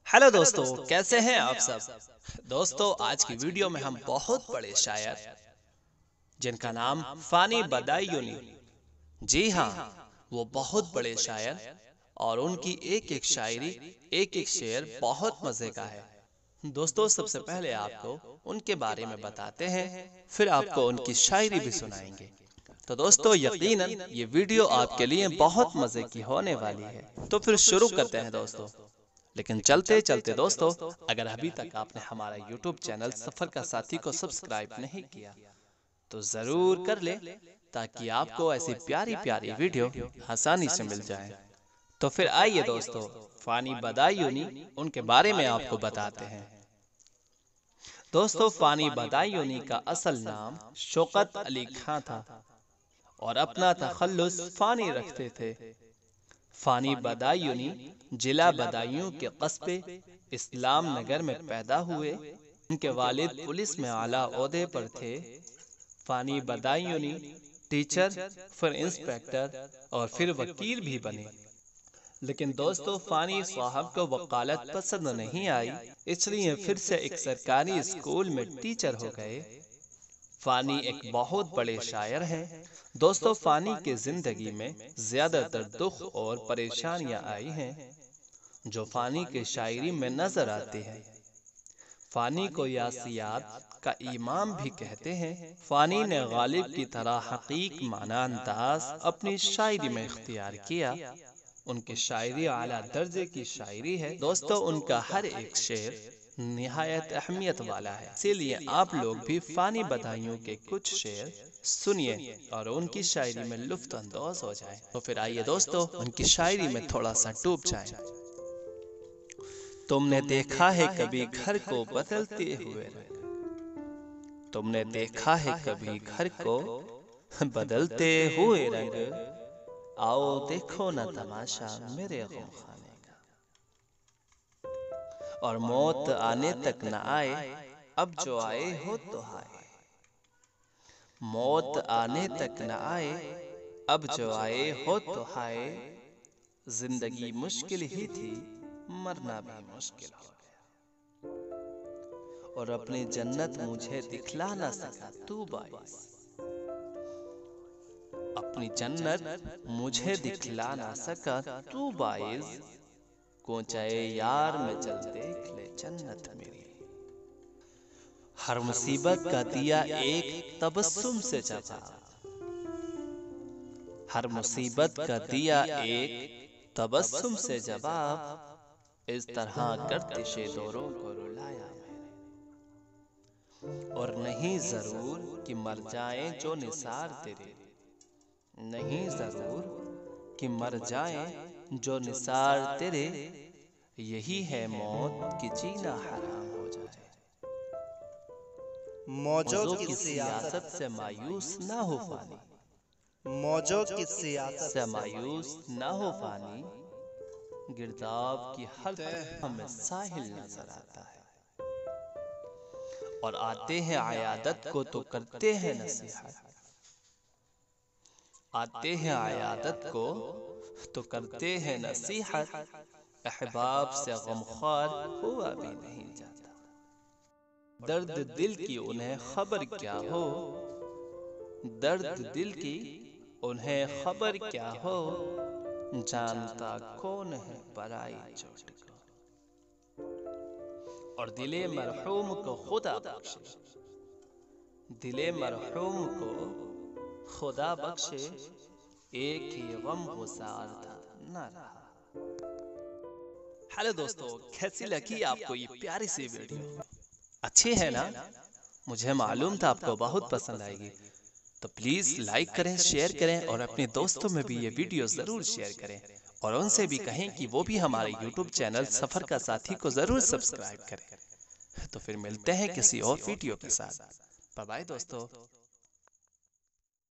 Hello दोस्तों, कैसे हैं आप सब। दोस्तों, आज की वीडियो में हम बहुत बड़े शायर जिनका नाम फानी बदायूनी, जी हाँ, वो बहुत बड़े शायर और उनकी एक एक शायरी, एक एक शेर बहुत मजे का है। दोस्तों, सबसे पहले आपको उनके बारे में बताते हैं, फिर आपको उनकी शायरी भी सुनाएंगे। तो दोस्तों, यकीनन ये वीडियो आपके लिए बहुत मजे की होने वाली है। तो फिर शुरू करते हैं दोस्तों। लेकिन चलते चलते दोस्तों, अगर अभी तक आपने हमारा YouTube चैनल सफर का साथी को सब्सक्राइब नहीं किया तो जरूर कर ले, ताकि आपको ऐसी प्यारी प्यारी वीडियो आसानी से मिल जाए। तो फिर आइए दोस्तों, फानी बदायूनी उनके बारे में आपको बताते हैं। दोस्तों, फानी बदायूनी का असल नाम शौकत अली खां था और अपना तखल्लुस फानी रखते थे। फानी बदायूनी जिला बदायूं के कस्बे इस्लाम नगर में पैदा हुए। उनके वालिद पुलिस में आला ओहदे पर थे। फानी बदायूनी टीचर, फिर इंस्पेक्टर और फिर वकील भी बने। लेकिन दोस्तों, फानी साहब को वकालत पसंद नहीं आई, इसलिए फिर से एक सरकारी स्कूल में टीचर हो गए। फानी एक बहुत बड़े शायर हैं। दोस्तों, फानी के जिंदगी में ज्यादातर दुख और परेशानियां आई हैं, जो फानी के शायरी में नजर आती है। फानी को यासियात का इमाम भी कहते हैं। फानी ने गालिब की तरह हकीक माना अंदाज अपनी शायरी में इख्तियार किया। उनकी शायरी आला दर्जे की शायरी है। दोस्तों, उनका हर एक शेर निहायत अहमियत वाला है, इसीलिए आप लोग भी फानी बदायूं के कुछ शेर सुनिए और उनकी शायरी में लुत्फ अंदाज हो जाए। तो फिर आइए दोस्तों, उनकी शायरी में थोड़ा सा डूब जाए। तुमने देखा है कभी घर को बदलते हुए रंग, तुमने देखा है कभी घर को बदलते हुए रंग, आओ देखो न तमाशा मेरे गम खाने का। और मौत आने तक न आए, अब जो आए हो तो हाय। मौत आने तक न आए, अब जो आए हो तो हाय। जिंदगी मुश्किल ही थी, मरना भी मुश्किल हो गया। और अपनी जन्नत मुझे दिखला ना सका तू बाइस। अपनी जन्नत मुझे दिखला ना सका तू बाइस। कोंचाए यार में चल देख ले जन्नत मेरी। हर मुसीबत का दिया एक तबस्सुम से जवाब, हर मुसीबत का दिया एक तबस्सुम से जवाब। इस तरह गर्दिशे दौरों को रुलाया मैंने। और नहीं जरूर कि मर जाए जो निसार तेरे, नहीं जरूर कि मर जाए जो निसार तेरे। यही है मौत कि जीना हराम हो जाए। मौजों की सियासत से मायूस ना हो फानी, मौजों की सियासत से मायूस ना हो फानी। गिरदाब की हर तरफ हमें साहिल नजर आता है। और आते हैं आयादत को तो करते हैं नसीहत, आते हैं आयादत को तो करते हैं नसीहत। अहबाब से गमख्वार हुआ भी नहीं जाता। दर्द दिल की उन्हें खबर क्या हो, दर्द दिल की उन्हें खबर क्या हो। जानता कौन है पराई चोट को। और दिले मरहूम को खुदा बख्शे, दिले मरहूम को खुदा बख्शे। एक ही गम गुजार था न रहा। हेलो दोस्तों, कैसी लगी आपको ये प्यारी सी वीडियो? अच्छी है ना? मुझे मालूम था आपको बहुत पसंद आएगी। तो प्लीज लाइक करें, शेयर करें और अपने दोस्तों में भी ये वीडियो जरूर शेयर करें। और उनसे भी कहें कि वो भी हमारे YouTube चैनल सफर का साथी को जरूर सब्सक्राइब करें। तो फिर मिलते हैं किसी और वीडियो के साथ। बाय बाय दोस्तों।